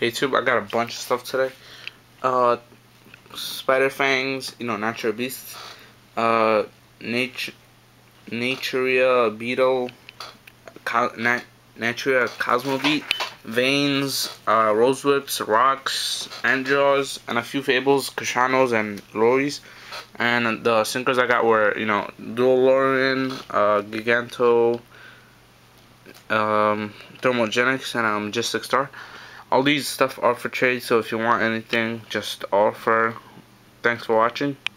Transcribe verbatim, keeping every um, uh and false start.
Hey YouTube, I got a bunch of stuff today. Uh, Spider Fangs, you know, Natural Beasts. Uh, Nature, Naturia Beetle, Co Nat Naturia Cosmobeat, Veins, uh, Rose Whips, Rocks, Andros, and a few Fables, Kashanos, and Loris. And the sinkers I got were, you know, Dualoran, uh, Giganto, um, Thermogenics, and um, Majestic Star. All these stuff are for trade, so if you want anything, just offer. Thanks for watching.